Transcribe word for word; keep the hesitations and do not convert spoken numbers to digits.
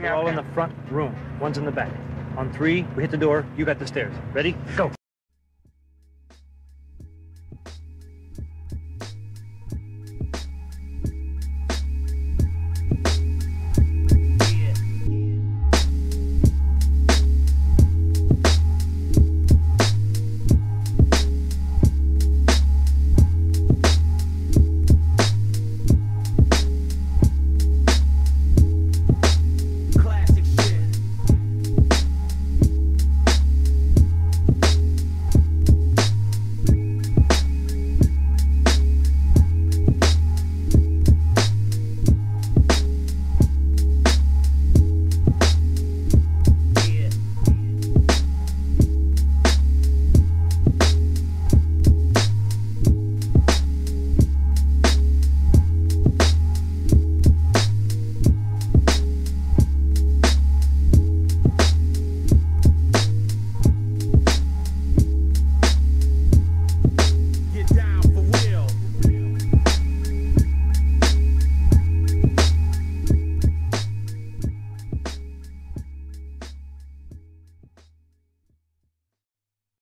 They're all in the front room. One's in the back. On three, we hit the door. You got the stairs. Ready? Go.